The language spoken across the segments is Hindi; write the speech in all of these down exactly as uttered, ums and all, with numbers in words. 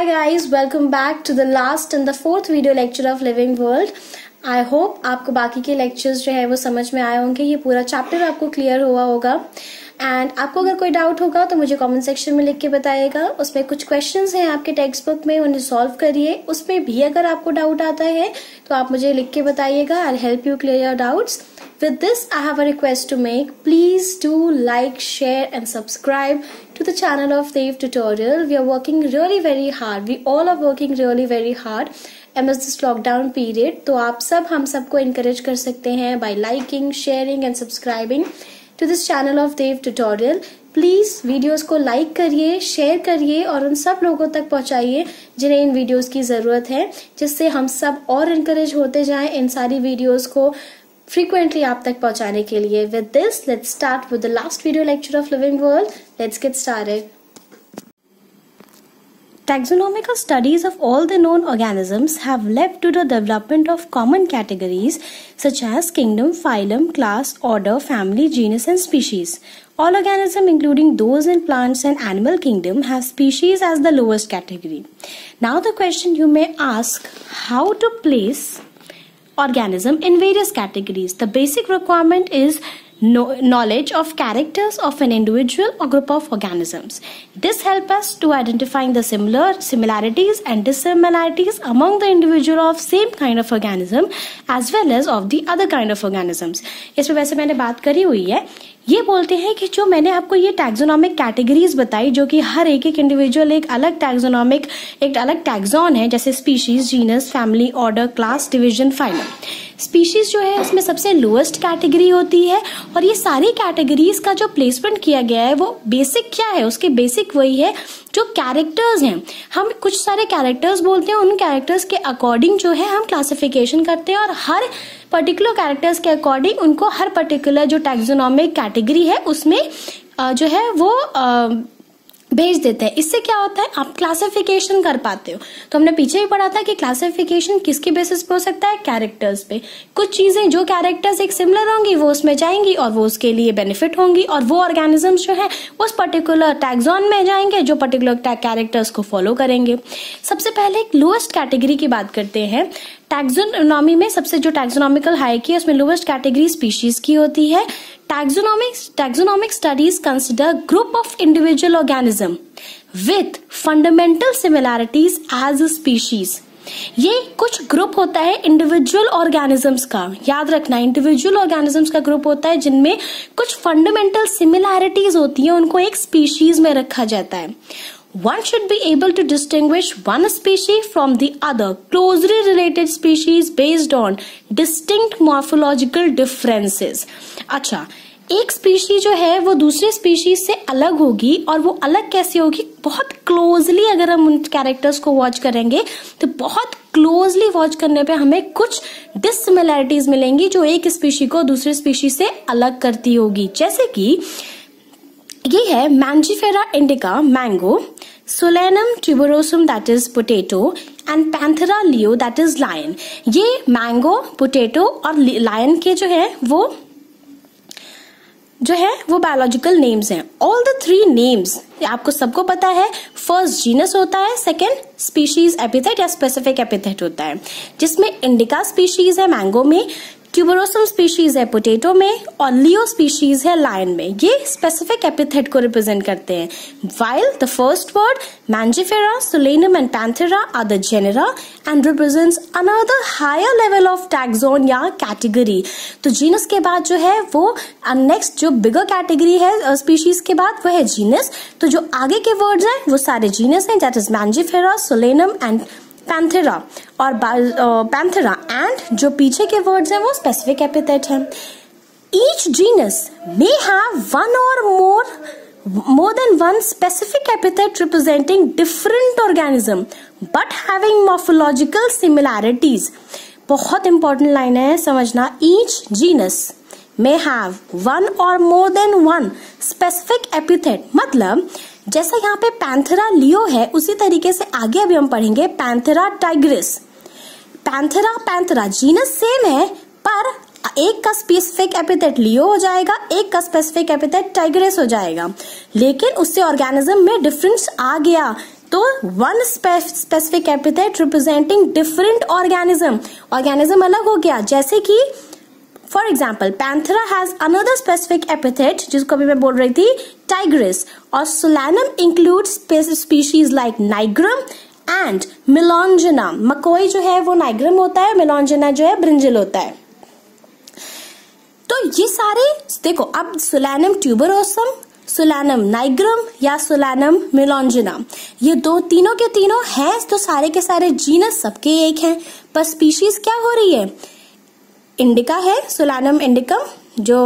Hi guys, welcome back to the last and the fourth video lecture of Living World. I hope आपको बाकी के lectures जो है वो समझ में आए होंगे, ये पूरा chapter आपको clear हुआ होगा. एंड आपको अगर कोई डाउट होगा तो मुझे कमेंट सेक्शन में लिख के बताइएगा. उसमें कुछ क्वेश्चंस हैं आपके टेक्स्ट बुक में, उन्हें सॉल्व करिए. उसमें भी अगर आपको डाउट आता है तो आप मुझे लिख के बताइएगा. I help you clear your doubts. With this, I have a request to make. Please do like, share and subscribe to the channel of Dev Tutorial. We are working really very hard. We all are working really very hard amidst this lockdown period. तो आप सब हम सबको encourage कर सकते हैं by liking, sharing and subscribing to this channel of Dev Tutorial. Please videos को लाइक करिए, शेयर करिए और उन सब लोगों तक पहुंचाइए जिन्हें इन वीडियोस की जरूरत है, जिससे हम सब और encourage होते जाएं इन सारी वीडियोस को frequently आप तक पहुंचाने के लिए. With this, let's start with the last video lecture of Living World. Let's get started. Taxonomical studies of all the known organisms have led to the development of common categories such as kingdom, phylum, class, order, family, genus and species. All organisms, including those in plants and animal kingdom, have species as the lowest category. Now the question you may ask, how to place organism in various categories? The basic requirement is no, knowledge of characters of an individual or group of organisms. This helps us to identifying the similar similarities and dissimilarities among the individual of same kind of organism as well as of the other kind of organisms. इसमें वैसे मैंने बात करी हुई है. ये बोलते हैं कि जो मैंने आपको ये टैक्सोनॉमिक कैटेगरीज बताई, जो कि हर एक एक इंडिविजुअल एक अलग टैक्सोनॉमिक एक अलग टैक्सॉन है, जैसे species, genus, family, order, class, division, phylum. Species जो है उसमें सबसे लोएस्ट कैटेगरी होती है और ये सारी कैटेगरीज का जो प्लेसमेंट किया गया है वो बेसिक क्या है, उसके बेसिक वही है जो कैरेक्टर्स हैं. हम कुछ सारे कैरेक्टर्स बोलते हैं, उन कैरेक्टर्स के अकॉर्डिंग जो है हम क्लासिफिकेशन करते हैं और हर पर्टिकुलर कैरेक्टर्स के अकॉर्डिंग उनको हर पर्टिकुलर जो टैक्सोनॉमिक कैटेगरी है उसमें जो है वो भेज देते हैं. इससे क्या होता है, आप क्लासिफिकेशन कर पाते हो. तो हमने पीछे भी पढ़ा था कि क्लासिफिकेशन किसके बेसिस पे हो सकता है, कैरेक्टर्स पे. कुछ चीजें जो कैरेक्टर्स एक सिमिलर होंगी वो उसमें जाएंगी और वो उसके लिए बेनिफिट होंगी, और वो ऑर्गेनिजम्स जो है उस पर्टिकुलर टैक्सॉन में जाएंगे जो पर्टिकुलर कैरेक्टर्स को फॉलो करेंगे. सबसे पहले एक लोएस्ट कैटेगरी की बात करते हैं. टैक्सोनॉमी में सबसे जो टैक्सोनॉमिकल हायरार्की है उसमें लोएस्ट कैटेगरी स्पीशीज की होती है. Taxonomic, taxonomic studies consider group of individual organism with fundamental similarities as a species. ये कुछ ग्रुप होता है इंडिविजुअल ऑर्गेनिजम्स का. याद रखना, इंडिविजुअल ऑर्गेनिजम्स का ग्रुप होता है जिनमें कुछ फंडामेंटल सिमिलैरिटीज होती है, उनको एक स्पीशीज में रखा जाता है. One should be able to distinguish one species from the other closely related species based on distinct morphological differences. अच्छा, एक स्पीशीज जो है वो दूसरे स्पीशीज से अलग होगी, और वो अलग कैसे होगी, बहुत क्लोजली अगर हम उन कैरेक्टर्स को वॉच करेंगे तो बहुत क्लोजली वॉच करने पे हमें कुछ डिससिमिलैरिटीज मिलेंगी जो एक स्पीशी को दूसरे स्पीशीज से अलग करती होगी. जैसे कि ये है Mangifera indica mango, Solanum tuberosum that is potato and Panthera leo that is lion. ये मैंगो, पोटैटो और लायन के जो है वो जो है वो बायोलॉजिकल नेम्स हैं. ऑल द थ्री नेम्स आपको सबको पता है. फर्स्ट जीनस होता है, सेकेंड स्पीशीज एपिथेट या स्पेसिफिक एपिथेट होता है, जिसमें इंडिका स्पीशीज है मैंगो में, ट्यूबरोसम स्पीशीज है पोटैटो में और लियो स्पीशीज है लायन में. ये स्पेसिफिक एपिथेट को रिप्रेजेंट करते हैं. While the first word Mangifera, Solanum and Panthera are the genera and represents another higher level of taxon या कैटेगरी. तो जीनस के बाद जो है वो नेक्स्ट जो बिगर कैटेगरी है स्पीशीज के बाद वो है जीनस. तो जो आगे के वर्ड्स हैं वो सारे जीनस हैं, that is Mangifera, Solanum and Panthera और पैंथेरा, एंड जो पीछे के वर्ड्स हैं वो स्पेसिफिक एपिथेट हैं. Each genus may have one or more more than one specific epithet representing different organism but having morphological similarities. बहुत इंपॉर्टेंट लाइन है, समझना. Each genus may have one or more than one specific epithet. मतलब जैसे यहाँ पे पैंथेरा लियो है उसी तरीके से आगे अभी हम पढ़ेंगे Panthera tigris. Panthera Panthera genus same है, पर एक का स्पेसिफिक एपिथेट लियो हो जाएगा, एक का स्पेसिफिक एपिथेट टाइग्रिस हो जाएगा, लेकिन उससे ऑर्गेनिज्म में डिफरेंस आ गया. तो one specific epithet representing different organism, organism अलग हो गया, जैसे कि for example Panthera has another specific epithet जिसको अभी मैं बोल रही थी टाइग्रिस, और Solanum includes species like nigrum and melongena, makoi जो है वो नाइग्रम होता है, मेलॉन्जिना जो है ब्रिंजल होता है। तो ये सारे देखो, अब सोलैनम ट्यूबरोसम, सोलैनम नाइग्रम या सोलैनम मेलॉन्जिना, ये दो तीनों के तीनों हैं, तो सारे के सारे जीनस सबके एक हैं, पर स्पीशीज क्या हो रही है, इंडिका है, सोलैनम इंडिकम जो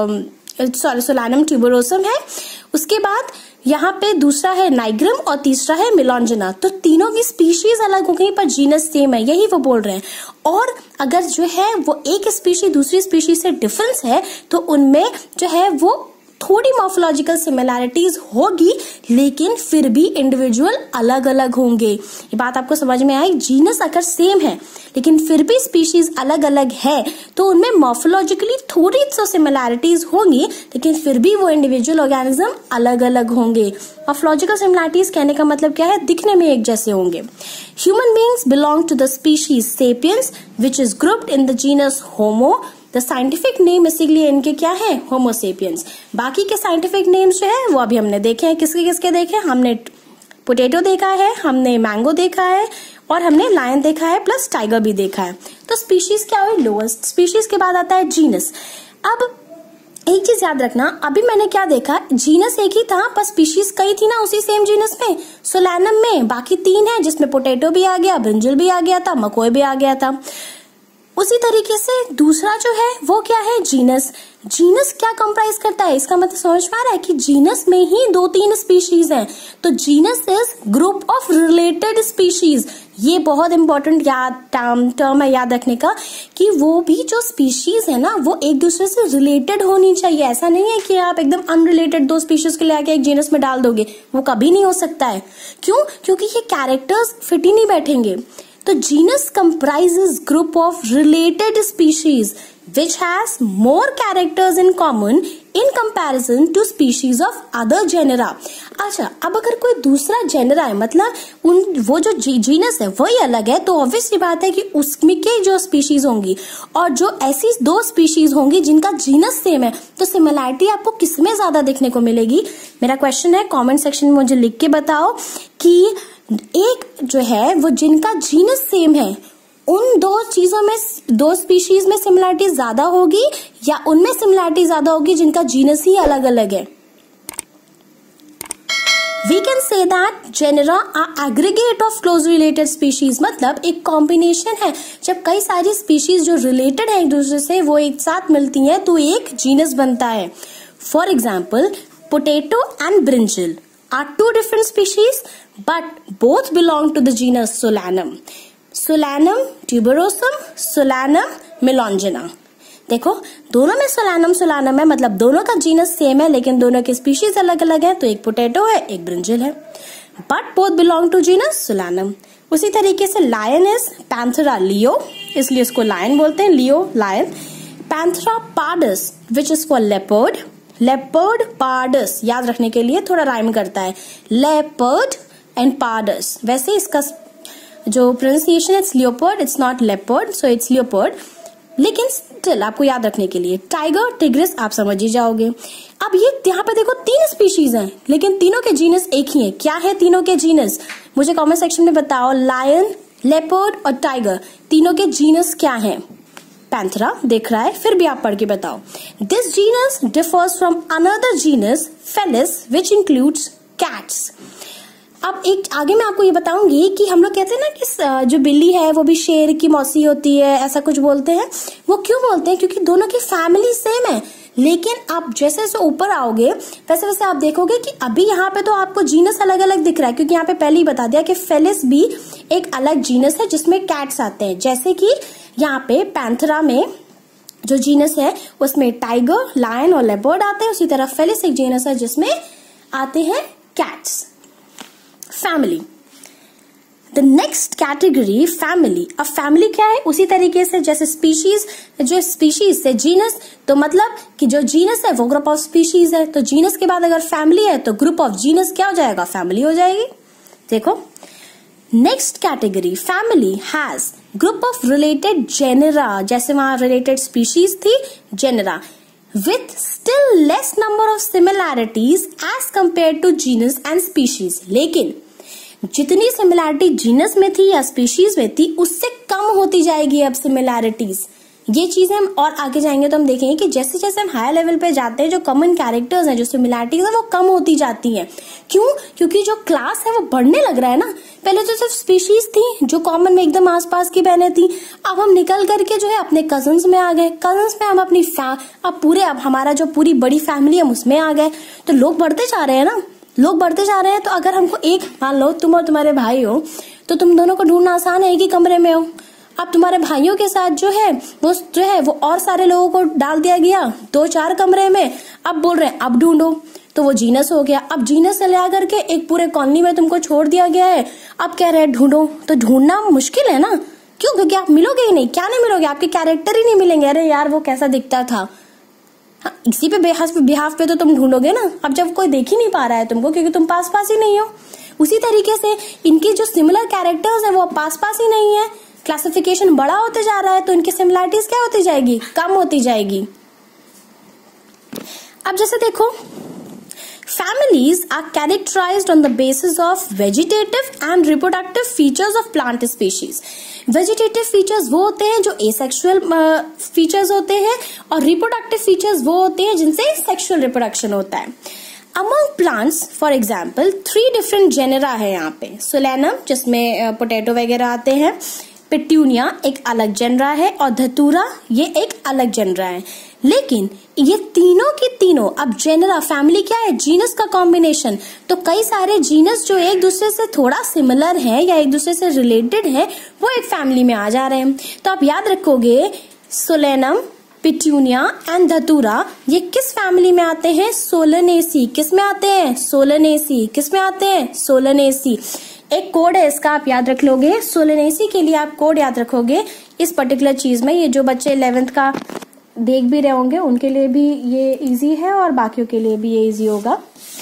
सॉरी सोलैनम ट्यूबरोसम है, उसके बाद यहाँ पे दूसरा है नाइग्रम और तीसरा है मेलॉन्जिना, तो तीनों की स्पीशीज अलग हो गई पर जीनस सेम है, यही वो बोल रहे हैं। और अगर जो है वो एक स्पीशीज दूसरी स्पीशीज से डिफरेंस है तो उनमें जो है वो थोड़ी मॉर्फोलॉजिकल सिमिलैरिटीज होगी, लेकिन फिर भी इंडिविजुअल अलग अलग होंगे। ये बात आपको समझ में आई, जीनस अगर सेम है लेकिन फिर भी स्पीशीज अलग अलग है तो उनमें मॉर्फोलॉजिकली थोड़ी तो सिमिलैरिटीज होंगी, लेकिन फिर भी वो इंडिविजुअल ऑर्गेनिज्म अलग अलग होंगे। मॉर्फोलॉजिकल सिमिलैरिटीज कहने का मतलब क्या है, दिखने में एक जैसे होंगे। Human beings belong to the species sapiens which is grouped in the genus Homo, the scientific name इसीलिए इनके क्या है, होमोसेपियंस। बाकी के साइंटिफिक नेम्स जो है वो अभी हमने देखे हैं, किसके किसके देखे, हमने पोटैटो देखा है, हमने मैंगो देखा है और हमने लायन देखा है, प्लस टाइगर भी देखा है। तो स्पीशीज क्या हुई, लोएस्ट, स्पीशीज के बाद आता है जीनस। अब एक चीज याद रखना, अभी मैंने क्या देखा, जीनस एक ही था पर स्पीशीज कई थी ना उसी सेम जीनस में, सोलैनम में बाकी तीन है जिसमें पोटैटो भी आ गया, ब्रिंजल भी आ गया था, मकोई भी आ गया था। उसी तरीके से दूसरा जो है वो क्या है, जीनस। जीनस क्या कंप्राइज करता है, इसका मतलब समझ में आ रहा है कि जीनस में ही दो तीन स्पीशीज हैं, तो genus is group of related species. ये बहुत इंपॉर्टेंट याद टर्म टर्म है याद रखने का, कि वो भी जो स्पीशीज है ना वो एक दूसरे से रिलेटेड होनी चाहिए। ऐसा नहीं है कि आप एकदम अनरिलेटेड दो स्पीशीज को लेके एक जीनस में डाल दोगे, वो कभी नहीं हो सकता है। क्यों, क्योंकि ये कैरेक्टर्स फिट ही नहीं बैठेंगे। तो genus comprises group of related species which has more characters in common in comparison to species of other genera। अच्छा, अब अगर कोई दूसरा जेनरा है, मतलब उन वो जो जीनस है वही अलग है, तो ऑब्वियस सी बात है कि उसमें के जो स्पीशीज होंगी और जो ऐसी दो स्पीशीज होंगी जिनका जीनस सेम है, तो सिमिलैरिटी आपको किसमें ज्यादा देखने को मिलेगी। मेरा क्वेश्चन है, कमेंट सेक्शन में मुझे लिख के बताओ कि एक जो है वो जिनका जीनस सेम है उन दो चीजों में, दो स्पीशीज में सिमिलैरिटी ज्यादा होगी या उनमें सिमिलैरिटी ज्यादा होगी जिनका जीनस ही अलग अलग है। We can say that genera are aggregate of close related species, मतलब एक कॉम्बिनेशन है, जब कई सारी स्पीशीज जो रिलेटेड है एक दूसरे से वो एक साथ मिलती हैं तो एक जीनस बनता है। For example potato and brinjal are two different species but both belong to the genus Solanum. Solanum tuberosum, Solanum melongena। देखो दोनों में सोलैनम सोलैनम है, मतलब दोनों का जीनस सेम है लेकिन दोनों के स्पीशीज अलग अलग है, तो एक पोटैटो है एक ब्रिंजल है, but both belong to genus Solanum. उसी तरीके से लायन इज पैंथेरा लियो, इसलिए इसको लायन बोलते हैं, leo lion. Panthera pardus which is for leopard, leopard pardus याद रखने के लिए थोड़ा राइम करता है, लेपर्ड एंड पार्डस। वैसे इसका जो प्रोनाउंसिएशन है it's leopard, it's not leopard, so it's leopard, लेकिन स्टिल आपको याद रखने के लिए टाइगर टिग्रिस आप समझ ही जाओगे। अब ये यहाँ पे देखो तीन स्पीशीज हैं लेकिन तीनों के जीनस एक ही है। क्या है तीनों के जीनस, मुझे कमेंट सेक्शन में बताओ। लायन, लेपर्ड और टाइगर, तीनों के जीनस क्या हैं। पैंथेरा दिख रहा है, फिर भी आप पढ़ के बताओ। This genus differs from another genus Felis which includes cats. अब एक आगे मैं आपको ये बताऊंगी कि हम लोग कहते हैं ना कि जो बिल्ली है वो भी शेर की मौसी होती है, ऐसा कुछ बोलते हैं। वो क्यों बोलते हैं, क्योंकि दोनों की फैमिली सेम है। लेकिन आप जैसे जैसे ऊपर आओगे वैसे वैसे आप देखोगे कि अभी यहाँ पे तो आपको जीनस अलग अलग दिख रहा है, क्योंकि यहाँ पे पहले ही बता दिया कि फेलिस भी एक अलग जीनस है जिसमें कैट्स आते हैं। जैसे कि यहाँ पे पैंथेरा में जो जीनस है उसमें टाइगर, लायन और लेपर्ड आते हैं, उसी तरह फेलिस एक जीनस है जिसमें आते हैं cats. Family, the next category family. अब फैमिली क्या है, उसी तरीके से जैसे स्पीशीज, जो स्पीशीज से जीनस, तो मतलब कि जो जीनस है वो ग्रुप ऑफ स्पीशीज है, तो जीनस के बाद अगर फैमिली है तो ग्रुप ऑफ जीनस क्या हो जाएगा, फैमिली हो जाएगी। देखो, next category family has group of related genera, जैसे वहां रिलेटेड स्पीशीज थी, genera with still less number of similarities as compared to genus and species। लेकिन जितनी सिमिलैरिटी जीनस में थी या स्पीशीज में थी उससे कम होती जाएगी अब सिमिलैरिटीज। ये चीजें हम और आगे जाएंगे तो हम देखेंगे कि जैसे जैसे हम हायर लेवल पे जाते हैं जो कॉमन कैरेक्टर्स हैं, जो सिमिलैरिटीज है वो कम होती जाती हैं। क्यों? क्योंकि जो क्लास है वो बढ़ने लग रहा है ना। पहले तो सिर्फ स्पीशीज थी जो कॉमन में एकदम आसपास की बहनें थी, अब हम निकल करके जो है अपने कजन्स में आ गए, कजन्स में हम अपनी अब पूरे अब हमारा जो पूरी बड़ी फैमिली है उसमें आ गए। तो लोग बढ़ते जा रहे हैं ना, लोग बढ़ते जा रहे हैं। तो अगर हमको एक, मान लो तुम और तुम्हारे भाई हो तो तुम दोनों को ढूंढना आसान है, एक ही कमरे में हो। अब तुम्हारे भाइयों के साथ जो है वो जो है वो और सारे लोगों को डाल दिया गया दो चार कमरे में। अब बोल रहे हैं अब ढूंढो, तो वो जीनस हो गया। अब जीनस से ले आकर के एक पूरे कॉलोनी में तुमको छोड़ दिया गया है, अब कह रहे हैं ढूंढो। तो ढूंढना मुश्किल है ना, क्यों? क्योंकि आप मिलोगे ही नहीं। क्या नहीं मिलोगे? आपके कैरेक्टर ही नहीं मिलेंगे। अरे यार वो कैसा दिखता था, हाँ, इसी पे बेहास पे बिहाफ पे तो तुम ढूंढोगे ना। अब जब कोई देख ही नहीं पा रहा है तुमको क्योंकि तुम पास पास ही नहीं हो, उसी तरीके से इनके जो सिमिलर कैरेक्टर्स है वो पास पास ही नहीं है। क्लासिफिकेशन बड़ा होते जा रहा है तो इनकी सिमिलैरिटीज क्या होती जाएगी? कम होती जाएगी। अब जैसे देखो, families are characterized on the basis of vegetative and reproductive features of plant species। Vegetative features वो होते हैं जो एसेक्सुअल फीचर्स होते हैं और रिप्रोडक्टिव फीचर्स वो होते हैं जिनसे सेक्सुअल रिप्रोडक्शन होता है। Among plants for example three different genera है यहाँ पे। सोलेनम जिसमें पोटैटो वगैरह आते हैं, पिट्यूनिया एक अलग जेनरा है और धतूरा ये एक अलग जेनरा है। लेकिन ये तीनों की तीनों अब जेनरा फैमिली क्या है? जीनस का कॉम्बिनेशन। तो कई सारे जीनस जो एक दूसरे से थोड़ा सिमिलर है या एक दूसरे से रिलेटेड है वो एक फैमिली में आ जा रहे हैं। तो आप याद रखोगे सोलेनम, पिट्यूनिया एंड धतूरा ये किस फैमिली में आते हैं? सोलनेसी। किस में आते हैं? सोलनेसी। किस में आते हैं? सोलनेसी। एक कोड है इसका, आप याद रख लोगे। सोलनेसी के लिए आप कोड याद रखोगे इस पर्टिकुलर चीज में। ये जो बच्चे इलेवेंथ का देख भी रहे होंगे उनके लिए भी ये इजी है और बाकियों के लिए भी ये इजी होगा।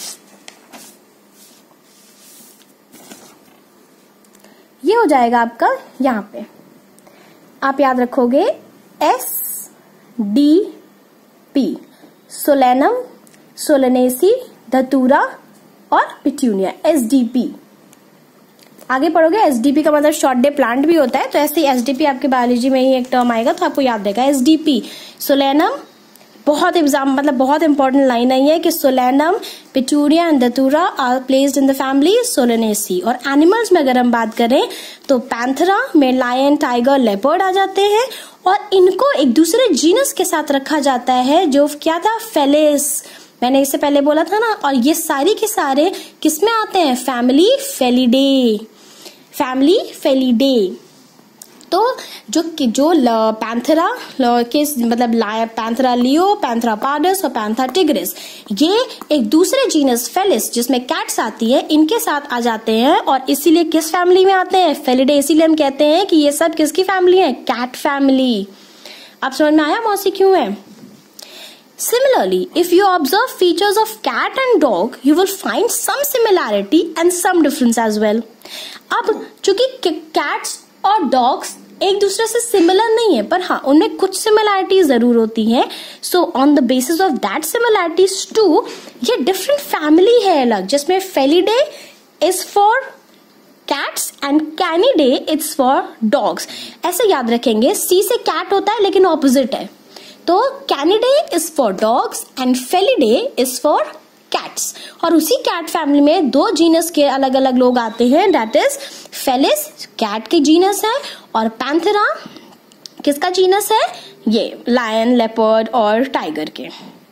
ये हो जाएगा आपका, यहाँ पे आप याद रखोगे S D P, Solanum, Solanaceae, Datura और पिट्यूनिया, एस डी पी। आगे पढ़ोगे एसडीपी का मतलब शॉर्ट डे प्लांट भी होता है, तो ऐसे ही एसडीपी आपके बायोलॉजी में ही एक टर्म आएगा तो आपको याद रहेगा एसडीपी। सोलेनम बहुत एग्जाम मतलब बहुत इंपॉर्टेंट लाइन आई है कि Solanum, Petunia and Datura are placed in the family Solanaceae. और एनिमल्स में अगर हम बात करें तो पैंथरा में लायन, टाइगर, लेपर्ड आ जाते हैं और इनको एक दूसरे जीनस के साथ रखा जाता है जो क्या था? फेलिस। मैंने इससे पहले बोला था ना। और ये सारी के सारे किस में आते हैं? Family Felidae, family Felidae. तो जो जो पैंथरा के मतलब पैंथरा लियो, पैंथरा पार्डस और पैंथरा टिग्रिस ये एक दूसरे जीनस फेलिस जिसमें कैट्स आती है इनके साथ आ जाते हैं और इसीलिए किस फैमिली में आते हैं? फेलिडे। इसीलिए हम कहते हैं कि ये सब किसकी फैमिली है? Cat family. अब समझ में आया मौसी क्यों है? Similarly, if you observe features of cat and dog, you will find some similarity and some difference as well. अब चूंकि cats और dogs एक दूसरे से सिमिलर नहीं है पर हाँ उनमें कुछ सिमिलैरिटी जरूर होती हैं। So on the basis of that similarities two ये डिफरेंट फैमिली है अलग, जिसमें Felidae is for cats and Canidae it's for dogs. ऐसे याद रखेंगे, सी से कैट होता है लेकिन ऑपोजिट है। तो Canidae is for dogs and Felidae is for cats. और उसी कैट फैमिली में दो जीनस के अलग अलग लोग आते हैं, दैट इज फेलिस कैट के जीनस है और पैंथेरा किसका जीनस है? ये लायन, लेपर्ड और टाइगर के।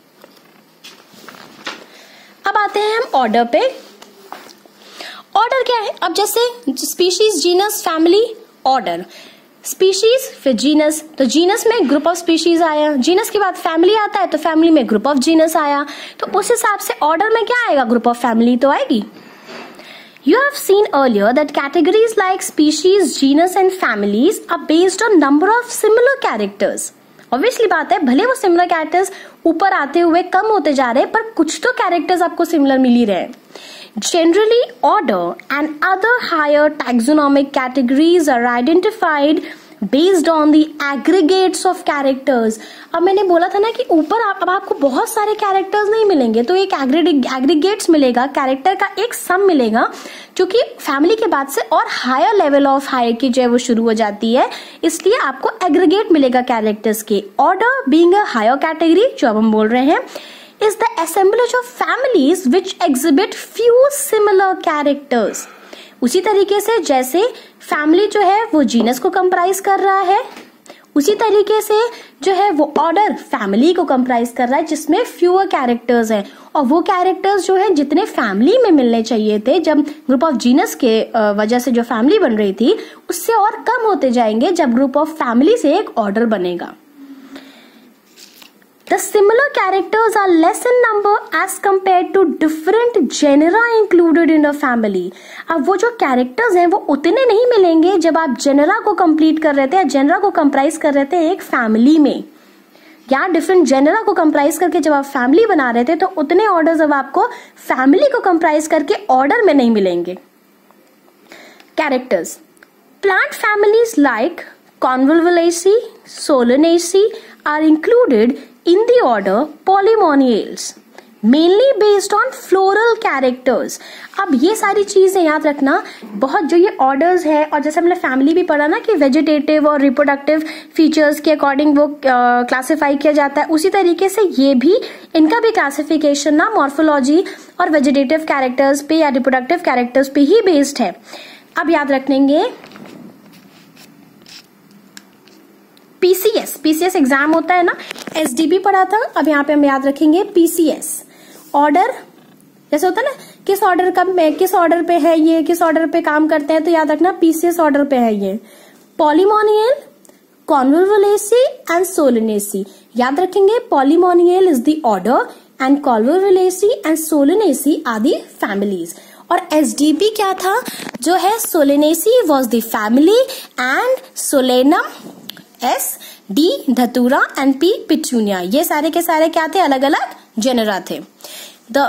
अब आते हैं हम ऑर्डर पे। ऑर्डर क्या है? अब जैसे species, genus, family, order. Species फिर जीनस, तो जीनस में ग्रुप ऑफ स्पीशीज आया, जीनस के बाद फैमिली आता है तो फैमिली में ग्रुप ऑफ जीनस आया, तो उस हिसाब से ऑर्डर में क्या आएगा? ग्रुप ऑफ फैमिली तो आएगी। You have seen earlier that categories like species, genus and families are based on number of similar characters. Obviously बात है, भले वो similar characters ऊपर आते हुए कम होते जा रहे हैं पर कुछ तो characters आपको similar मिल ही रहे हैं। Generally, order and other higher taxonomic categories are identified based on the aggregates of characters. अब मैंने बोला था ना कि ऊपर आप, अब आपको बहुत सारे कैरेक्टर्स नहीं मिलेंगे, तो एक एग्रीगेट्स मिलेगा, कैरेक्टर का एक सम मिलेगा, जो कि फैमिली के बाद से और हायर लेवल ऑफ हायरार्की जो है वो शुरू हो जाती है, इसलिए आपको एग्रीगेट मिलेगा कैरेक्टर्स के. Order being a higher category, जो अब हम बोल रहे हैं, is the assemblage of families which exhibit few similar characters. उसी तरीके से जैसे फैमिली जो है वो जीनस को कंप्राइज कर रहा है, उसी तरीके से जो है वो ऑर्डर फैमिली को कंप्राइज कर रहा है जिसमें फ्यूअर कैरेक्टर्स हैं, और वो कैरेक्टर्स जो है जितने फैमिली में मिलने चाहिए थे जब ग्रुप ऑफ जीनस के वजह से जो फैमिली बन रही थी, उससे और कम होते जाएंगे जब ग्रुप ऑफ फैमिली से एक ऑर्डर बनेगा. The similar characters are less in number as compared to different genera included in a family. अब वो जो कैरेक्टर्स हैं वो उतने नहीं मिलेंगे जब आप जेनरा को कंप्लीट कर रहे थे या जेनरा को कंप्राइज कर रहे थे एक फैमिली में, या डिफरेंट जेनरा को कंप्राइज करके जब आप फैमिली बना रहे थे, तो उतने ऑर्डर्स अब आपको फैमिली को कंप्राइज करके ऑर्डर में नहीं मिलेंगे. Characters. Plant families like Convolvulaceae, Solanaceae are included in the order Polymoniales, mainly based on floral characters. अब ये सारी चीजें याद रखना, बहुत जो ये ऑर्डर्स है, और जैसे हमने फैमिली भी पढ़ा ना कि वेजिटेटिव और रिप्रोडक्टिव फीचर्स के अकॉर्डिंग वो क्लासिफाई किया जाता है, उसी तरीके से ये भी, इनका भी क्लासिफिकेशन ना मॉर्फोलॉजी और वेजिटेटिव कैरेक्टर्स पे या रिप्रोडक्टिव कैरेक्टर्स पे ही बेस्ड है. अब याद रखेंगे पीसीएस, पीसीएस एग्जाम होता है ना, एसडीबी पढ़ा था, अब यहाँ पे हम याद रखेंगे पीसीएस. ऑर्डर जैसे होता है ना, किस ऑर्डर का किस ऑर्डर पे है ये, किस ऑर्डर पे काम करते हैं, तो याद रखना पीसीएस ऑर्डर पे है ये. Polemoniales, Convolvulaceae and Solanaceae. याद रखेंगे Polemoniales is the order and Convolvulaceae and Solanaceae are the families. और एसडीपी क्या था, जो है Solanaceae was the family and Solanum S, D Datura and P Petunia, ये सारे के सारे क्या थे, अलग अलग जेनरा थे. द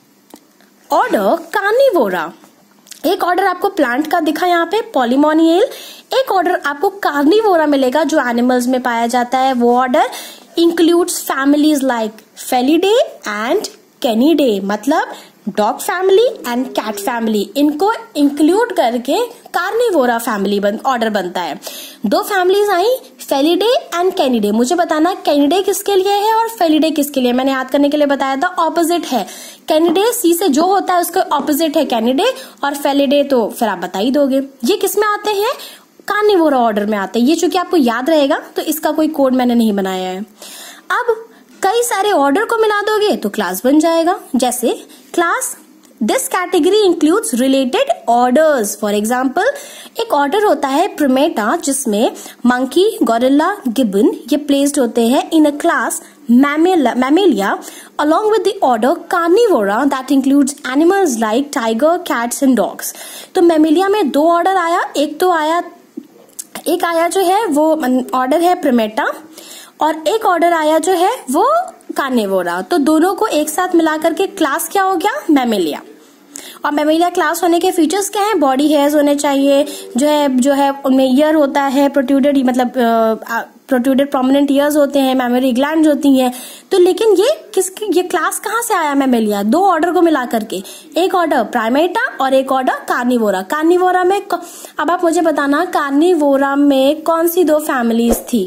ऑर्डर कार्निवोरा, एक ऑर्डर आपको प्लांट का दिखा यहाँ पे पॉलीमोनियल, एक ऑर्डर आपको कार्निवोरा मिलेगा जो एनिमल्स में पाया जाता है. वो order includes families like Felidae and Canidae, मतलब dog family and cat family, इनको इंक्लूड करके कार्निवोरा फैमिली बन, ऑर्डर बनता है. दो फैमिलीज आई, फेलिडे एंड कैनिडे. मुझे बताना कैनिडे किसके लिए है और फेलिडे किसके लिए, मैंने याद करने के लिए बताया था ऑपोजिट है. कैनिडे सी से जो होता है उसके ऑपोजिट है कैनिडे, और फेलिडे तो फिर आप बता ही दोगे. ये किस में आते हैं, कार्निवोरा ऑर्डर में आते हैं. ये चूंकि आपको याद रहेगा तो इसका कोई कोड मैंने नहीं बनाया है. अब कई सारे ऑर्डर को मिला दोगे तो क्लास बन जाएगा. जैसे class, this category includes related orders. For example, एक ऑर्डर होता है प्रिमेटा जिसमें मंकी, गोरिल्ला, गिबन ये प्लेस्ड होते हैं in a class Mammalia along with the order Carnivora that includes animals like tiger, cats and dogs. तो मैमेलिया में दो ऑर्डर आया, एक तो आया एक आया जो है वो ऑर्डर है प्रिमेटा, और एक ऑर्डर आया जो है वो कार्निवोरा. तो दोनों को एक साथ मिलाकर के क्लास क्या हो गया, मैमेलिया. और मैमेलिया क्लास होने के फीचर्स क्या हैं, बॉडी हेयर्स होने चाहिए, जो है जो है उनमें ईयर होता है, प्रोट्रूडेड मतलब प्रोट्रूडेड प्रोमिनेंट ईयर्स होते हैं, मेमोरी ग्लैंड्स होती हैं. तो लेकिन ये किसकी, ये क्लास कहाँ से आया मैमेलिया, दो ऑर्डर को मिला करके, एक ऑर्डर प्राइमेटा और एक ऑर्डर कार्निवोरा. कार्निवोरा में अब आप मुझे बताना कार्निवोरा में कौन सी दो फैमिलीज थी.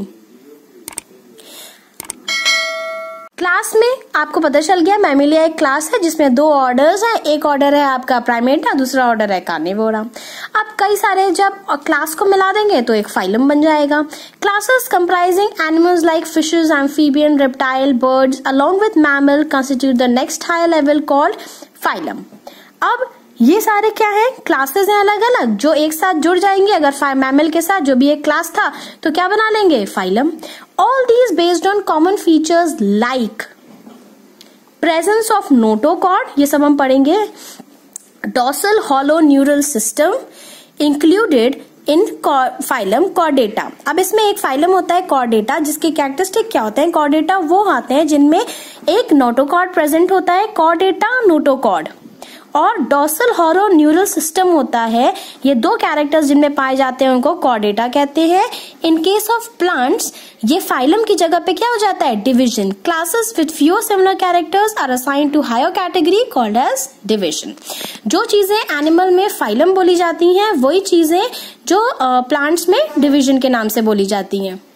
क्लास में आपको पता चल गया मैमेलिया एक क्लास है जिसमें दो ऑर्डर्स हैं, एक ऑर्डर है आपका प्राइमेटा, दूसरा ऑर्डर है कार्निवोरा. अब कई सारे जब क्लास को मिला देंगे तो एक फाइलम बन जाएगा. Classes comprising animals like fishes, amphibian, reptile, birds along with mammal constitute the next higher level called phylum. अब ये सारे क्या है, क्लासेस हैं अलग अलग जो एक साथ जुड़ जाएंगे. अगर मैमल के साथ जो भी एक क्लास था तो क्या बना लेंगे, phylum. All these based on common features like presence of notochord, ये सब हम पढ़ेंगे. dorsal hollow neural system included in phylum chordata. अब इसमें एक फाइलम होता है chordata जिसके कैरेक्टरिस्टिक क्या होते हैं. chordata वो आते हैं जिनमें एक notochord प्रेजेंट होता है, chordata notochord. और डॉर्सल हॉरो न्यूरल सिस्टम होता है। ये दो कैरेक्टर्स जिनमें पाए जाते हैं उनको कॉर्डेटा कहते हैं। इन केस ऑफ प्लांट्स ये फाइलम की जगह पे क्या हो जाता है, division. Classes with fewer similar characters are assigned to higher category called as division. जो चीजें एनिमल में फाइलम बोली जाती हैं वही चीजें जो प्लांट्स uh, में डिविजन के नाम से बोली जाती हैं।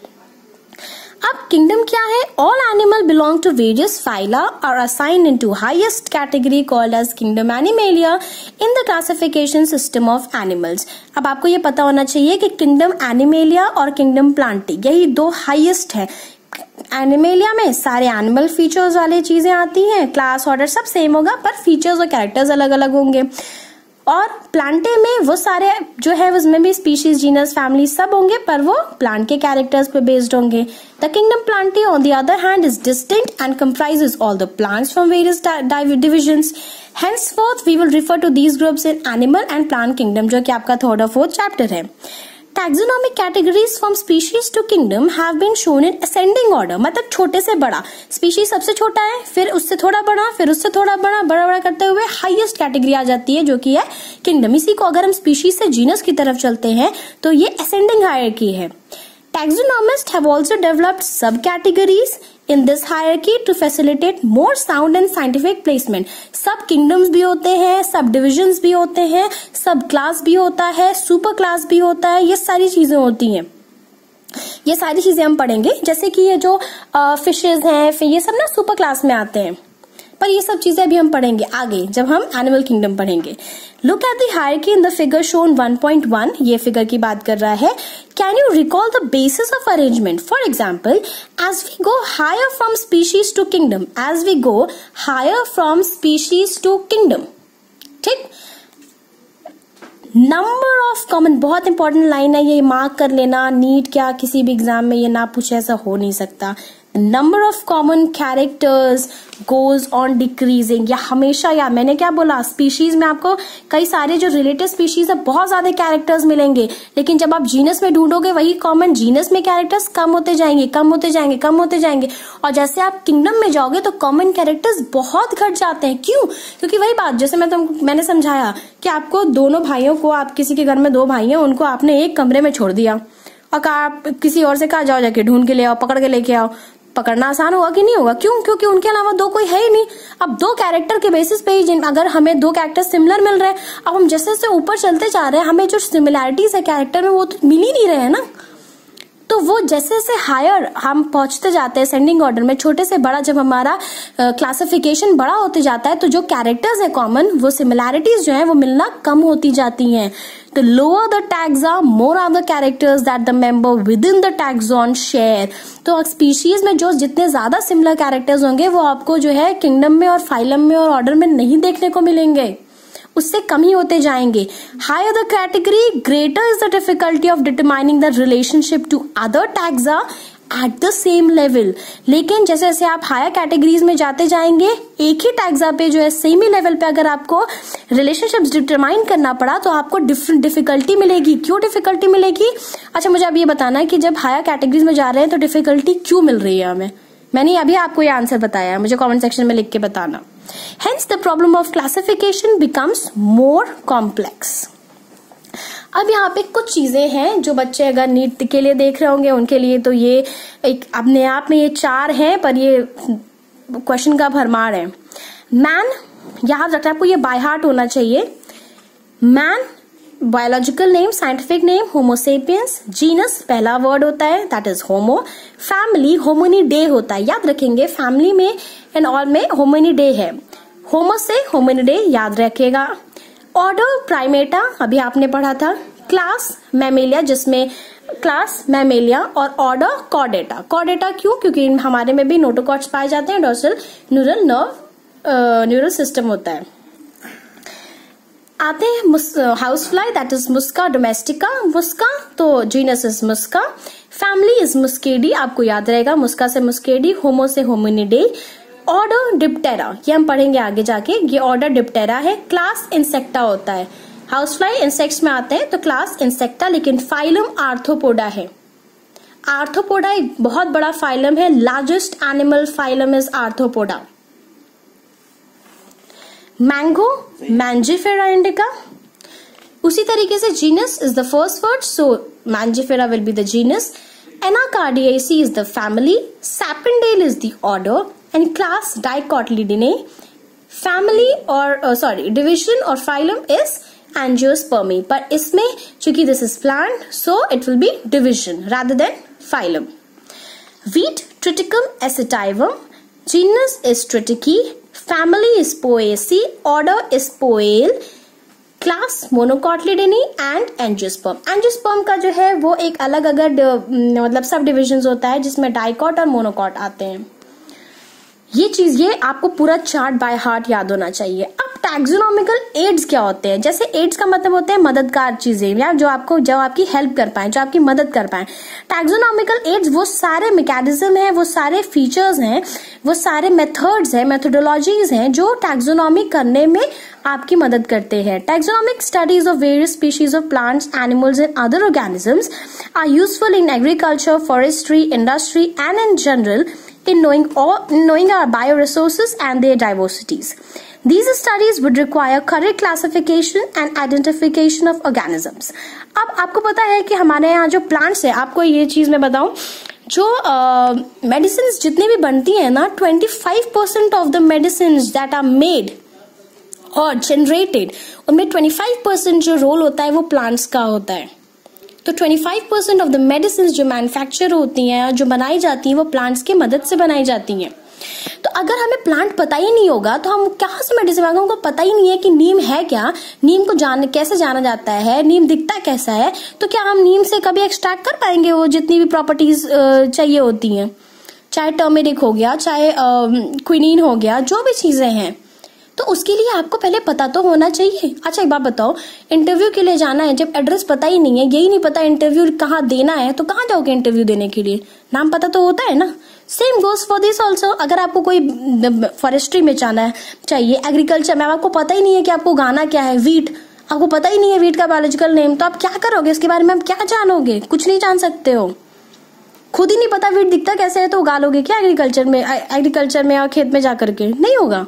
अब किंगडम क्या है, all animal belong to various phyla are assigned into highest category called as kingdom Animalia in the classification system of animals. अब आपको ये पता होना चाहिए कि किंगडम एनिमेलिया और किंगडम प्लांटी यही दो हाईएस्ट है। एनिमेलिया में सारे एनिमल फीचर्स वाली चीजें आती हैं, क्लास ऑर्डर सब सेम होगा पर फीचर्स और कैरेक्टर्स अलग अलग होंगे। और प्लांटे में वो सारे जो है उसमें भी स्पीशीज, जीनस, फैमिली सब होंगे पर वो प्लांट के कैरेक्टर्स पे बेस्ड होंगे। The kingdom Plantae on the other hand is distinct and comprises all the plants from various divisions. henceforth we will refer to these groups in animal and plant kingdom, जो कि आपका थर्ड और फोर्थ चैप्टर है। Taxonomic categories from species to kingdom have been shown in ascending order, मतलब छोटे से बड़ा, स्पीशीज सबसे छोटा है, फिर उससे थोड़ा बड़ा, फिर उससे थोड़ा बड़ा, बड़ा बड़ा करते हुए हाईएस्ट कैटेगरी आ जाती है जो कि है किंगडम। इसी को अगर हम स्पीशीज से जीनस की तरफ चलते हैं तो ये ascending hierarchy है। Taxonomists have also developed subcategories in this hierarchy to facilitate more sound and scientific placement. सब kingdoms भी होते हैं, सब divisions भी होते हैं, सब class भी होता है, super class भी होता है, ये सारी चीजें होती हैं। ये सारी चीजें हम पढ़ेंगे, जैसे कि ये जो फिशेज हैं, फिर ये सब ना सुपर क्लास में आते हैं, पर ये सब चीजें अभी हम पढ़ेंगे आगे जब हम एनिमल किंगडम पढ़ेंगे। Look at the hierarchy in the figure shown one point one, ये फिगर की बात कर रहा है। Can you recall the basis of arrangement? For example, as we go higher from species to kingdom, as we go higher from species to kingdom, ठीक। नंबर ऑफ कॉमन, बहुत इंपॉर्टेंट लाइन है ये, मार्क कर लेना। नीट क्या किसी भी एग्जाम में ये ना पूछे, ऐसा हो नहीं सकता। Number of common characters goes on decreasing, या हमेशा, या मैंने क्या बोला, स्पीशीज में आपको कई सारे जो रिलेटेड स्पीशीज है बहुत ज्यादा कैरेक्टर्स मिलेंगे, लेकिन जब आप जीनस में ढूंढोगे वही कॉमन जीनस में कैरेक्टर्स कम होते जाएंगे, कम होते जाएंगे, कम होते जाएंगे। और जैसे आप किंगडम में जाओगे तो कॉमन कैरेक्टर्स बहुत घट जाते हैं। क्यों? क्योंकि वही बात जैसे मैं तुम मैंने समझाया कि आपको दोनों भाइयों को, आप किसी के घर में दो भाई हैं, उनको आपने एक कमरे में छोड़ दिया और कहा आप किसी और से कहा जाओ जाके ढूंढ के ले आओ, पकड़ के लेके आओ। पकड़ना आसान होगा कि नहीं होगा? क्यों? क्योंकि उनके अलावा दो कोई है ही नहीं। अब दो कैरेक्टर के बेसिस पे ही, अगर हमें दो कैरेक्टर सिमिलर मिल रहे हैं, अब हम जैसे जैसे ऊपर चलते जा रहे हैं हमें जो सिमिलैरिटीज है कैरेक्टर में वो तो मिल ही नहीं रहे हैं ना। तो वो जैसे जैसे हायर हम पहुंचते जाते हैं असेंडिंग ऑर्डर में, छोटे से बड़ा जब हमारा क्लासिफिकेशन बड़ा होते जाता है तो जो कैरेक्टर्स है कॉमन, वो सिमिलैरिटीज जो है वो मिलना कम होती जाती हैं। The lower the taxa, more are the characters that the member within the taxon share. तो स्पीशीज में जो जितने ज्यादा सिमिलर कैरेक्टर्स होंगे वो आपको जो है किंगडम में और फाइलम में और ऑर्डर में नहीं देखने को मिलेंगे, उससे कम ही होते जाएंगे। Higher the category, greater is the difficulty of determining the relationship to other taxa at the same level. लेकिन जैसे जैसे आप हायर कैटेगरीज में जाते जाएंगे, एक ही टैक्सा पे जो है सेम ही लेवल पे अगर आपको रिलेशनशिप्स डिटरमाइन करना पड़ा तो आपको डिफरेंट डिफिकल्टी मिलेगी। क्यों डिफिकल्टी मिलेगी? अच्छा, मुझे अब ये बताना है कि जब हायर कैटेगरीज में जा रहे हैं तो डिफिकल्टी क्यों मिल रही है हमें? मैंने अभी आपको ये आंसर बताया, मुझे कमेंट सेक्शन में लिख के बताना। Hence the problem of classification becomes more complex. अब यहाँ पे कुछ चीजें हैं जो बच्चे अगर नीट के लिए देख रहे होंगे उनके लिए तो ये एक अपने आप में ये चार हैं, पर ये क्वेश्चन का भरमार है। मैन, याद रखना आपको, ये बाय हार्ट होना चाहिए। Man, biological name, scientific name Homo sapiens, genus पहला वर्ड होता है that is Homo, family Hominidae होता है, याद रखेंगे फैमिली में एंड ऑल में होमिनिडे है, होमो से होमिनिडे याद रखेगा। ऑर्डर प्राइमेटा अभी आपने पढ़ा था, क्लास मैमेलिया जिसमें क्लास मैमेलिया और ऑर्डर कॉर्डेटा। कॉर्डेटा क्यों? क्योंकि हमारे में भी नोटोकॉर्ड्स पाए जाते हैं, dorsal neural nerve neural system होता है। आते हैं house fly that is Musca domestica, Musca तो genus is Musca, family is Muscidae, आपको याद रहेगा मुस्का से मुस्केडी, होमो से होमिनिडे। ऑर्डर डिप्टेरा, ये हम पढ़ेंगे आगे जाके, ये ऑर्डर डिप्टेरा है। क्लास इंसेक्टा होता है, हाउस फ्लाई इंसेक्ट्स में आते हैं तो क्लास इंसेक्टा, लेकिन फाइलम आर्थ्रोपोडा है। आर्थ्रोपोडा एक बहुत बड़ा फाइलम है, largest animal phylum is Arthropoda. Mango, Mangifera indica. उसी तरीके से genus is the first word, so Mangifera will be the genus. Anacardiaceae is the family, Sapindales is the order, and class Dicotyledonae. Family और सॉरी डिविजन और फाइलम इज एंजियोस्पर्मी, पर इसमें चूंकि this is plant so it will be division rather than phylum. Wheat, Triticum acetivum. Genus is Triticum. Family is Poaceae. Order is Poale. Class Monocotyledone and Angiosperm. Angiosperm का जो है वो एक अलग अगर मतलब सब डिविजन होता है जिसमें डाइकॉट और मोनोकॉट आते हैं। ये चीज ये आपको पूरा चार्ट बाय हार्ट याद होना चाहिए। अब टैक्सोनॉमिकल एड्स क्या होते हैं? जैसे एड्स का मतलब होते हैं मददगार चीजें या जो आपको जो आपकी हेल्प कर पाए, जो आपकी मदद कर पाए। टैक्सोनॉमिकल एड्स वो सारे मैकेनिज्म हैं, वो सारे फीचर्स हैं, वो सारे मेथड्स हैं, मेथोडोलॉजीज हैं जो टैक्सोनॉमी करने में आपकी मदद करते हैं। Taxonomic studies of various species of plants, animals and other organisms are useful in agriculture, forestry, industry and in general in knowing all knowing our bioresources and their diversities. These studies would require correct classification and identification of organisms. अब आपको पता है कि हमारे यहाँ जो प्लांट्स है, आपको ये चीज मैं बताऊं, जो मेडिसिन uh, जितनी भी बनती है ना, twenty-five percent of the medicine that are made और जनरेटेड, उनमें twenty-five percent जो रोल होता है वो प्लांट्स का होता है। तो twenty-five percent of the medicine जो मैन्युफैक्चर होती हैं, जो बनाई जाती हैं, वो प्लांट्स की मदद से बनाई जाती हैं। तो अगर हमें प्लांट पता ही नहीं होगा तो हम कहाँ से मेडिसिन बनाएंगे? हमको पता ही नहीं है कि नीम है क्या, नीम को जान कैसे जाना जाता है, नीम दिखता कैसा है, तो क्या हम नीम से कभी एक्सट्रैक्ट कर पाएंगे वो जितनी भी प्रॉपर्टीज चाहिए होती हैं? चाहे टर्मेरिक हो गया, चाहे क्विनीन हो गया, जो भी चीजें हैं, तो उसके लिए आपको पहले पता तो होना चाहिए। अच्छा एक बात बताओ, इंटरव्यू के लिए जाना है, जब एड्रेस पता ही नहीं है, यही नहीं पता इंटरव्यू कहाँ देना है, तो कहाँ जाओगे इंटरव्यू देने के लिए? नाम पता तो होता है ना। Same goes for this also. अगर आपको कोई फॉरेस्ट्री में जाना है, चाहिए एग्रीकल्चर में, आपको पता ही नहीं है कि आपको उगाना क्या है, वीट, आपको पता ही नहीं है वीट का बायोलॉजिकल नेम, तो आप क्या करोगे? इसके बारे में आप क्या जानोगे? कुछ नहीं जान सकते हो। खुद ही नहीं पता वीट दिखता कैसे है, तो उगा लोगे क्या एग्रीकल्चर में? एग्रीकल्चर में और खेत में जाकर के नहीं होगा।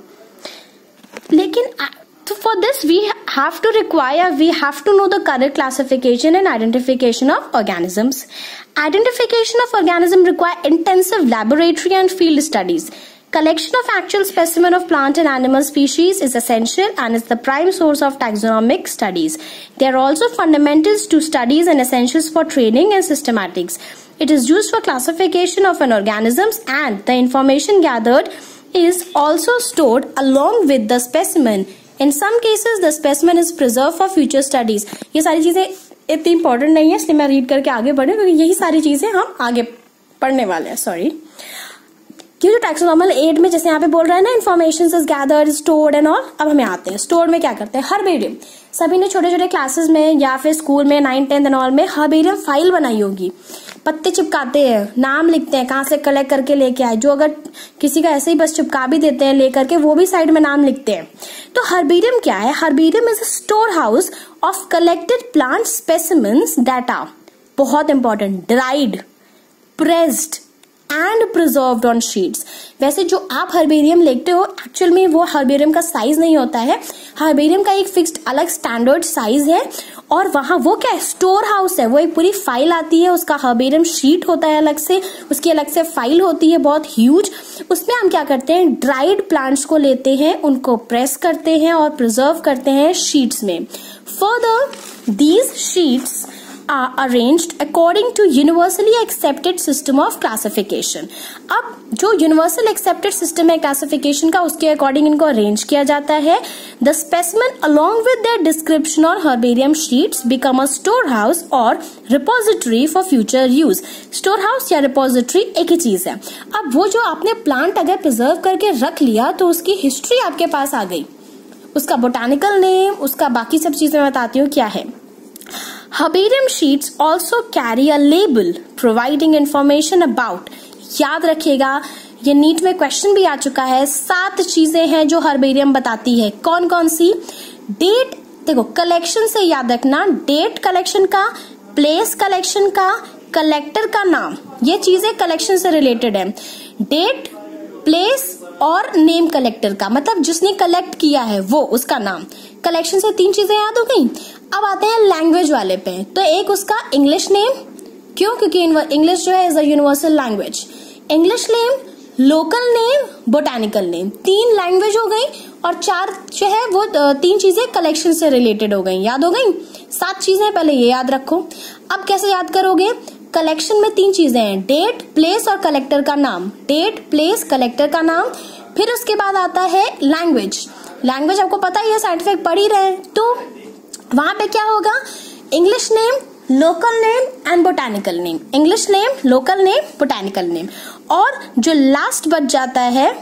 लेकिन so for this we have to require we have to know the correct classification and identification of organisms. Identification of organism require intensive laboratory and field studies. Collection of actual specimen of plant and animal species is essential and is the prime source of taxonomic studies. They are also fundamentals to studies and essentials for training and systematics. It is used for classification of an organisms, and the information gathered is also stored along with the specimen. In some cases, the specimen is preserved for future studies. ये सारी चीजें इतनी इंपॉर्टेंट नहीं है, इसलिए मैं रीड करके आगे बढ़े, क्योंकि यही सारी चीजें हम आगे पढ़ने वाले हैं। सॉरी, ये जो टैक्सोनॉमिकल एड में जैसे यहाँ पे बोल रहा है ना, information is gathered, stored and all. अब हमें आते हैं स्टोर में क्या करते हैं। हर्बेरियम, सभी ने छोटे छोटे क्लासेस में या फिर स्कूल में नाइन टेंथ एंड ऑल में हर्बेरियम फाइल बनाई होगी। पत्ते चिपकाते हैं, नाम लिखते हैं, कहाँ से कलेक्ट करके लेके आए, जो अगर किसी का ऐसे ही बस चिपका भी देते हैं लेकर के, वो भी साइड में नाम लिखते हैं। तो हर्बेरियम क्या है? Herbarium is a store house of collected plant specimens that are, बहुत important, dried, pressed and preserved on sheets. वैसे जो आप हर्बेरियम लेते हो, एक्चुअल में वो हर्बेरियम का साइज नहीं होता है। हर्बेरियम का एक फिक्स्ड अलग स्टैंडर्ड साइज है, और वहां वो क्या है, स्टोर हाउस है। वो एक पूरी फाइल आती है, उसका हर्बेरियम शीट होता है अलग से, उसकी अलग से फाइल होती है बहुत ह्यूज। उसमें हम क्या करते हैं, ड्राइड प्लांट्स को लेते हैं, उनको प्रेस करते हैं और प्रिजर्व करते हैं शीट्स में। Further these sheets are arranged according to universally accepted system of classification. अब जो universal accepted system है classification का, उसके according इनको arrange किया जाता है। The specimen along with their description on herbarium sheets become a storehouse or repository for future use. Storehouse या repository एक ही चीज है। अब वो जो आपने plant अगर preserve करके रख लिया, तो उसकी history आपके पास आ गई, उसका botanical name, उसका बाकी सब चीजें बताती हूँ क्या है। Herbarium sheets also carry a label providing information about, याद रखिएगा ये नीट में क्वेश्चन भी आ चुका है। सात चीजें हैं जो हर्बेरियम बताती है। कौन कौन सी? डेट, देखो कलेक्शन से याद रखना, डेट कलेक्शन का, प्लेस कलेक्शन का, कलेक्टर का नाम, ये चीजें कलेक्शन से रिलेटेड है। डेट, प्लेस और नेम कलेक्टर का, मतलब जिसने कलेक्ट किया है वो, उसका नाम। कलेक्शन से तीन चीजें याद हो गई। अब आते हैं लैंग्वेज वाले पे। तो एक उसका इंग्लिश नेम, क्यों? क्योंकि इंग्लिश जो है is a universal language. English name, local name, botanical name, तीन लैंग्वेज हो गई और चार जो है वो तीन चीजें कलेक्शन से रिलेटेड हो गई। याद हो गई? सात चीजें पहले ये याद रखो। अब कैसे याद करोगे? कलेक्शन में तीन चीजें हैं, डेट, प्लेस और कलेक्टर का नाम। डेट, प्लेस, कलेक्टर का नाम। फिर उसके बाद आता है लैंग्वेज। लैंग्वेज आपको पता ही है, साइंटिफिक पढ़ ही रहे, तो वहां पे क्या होगा? English name, local name and botanical name. English name, local name, botanical name. और जो लास्ट बच जाता है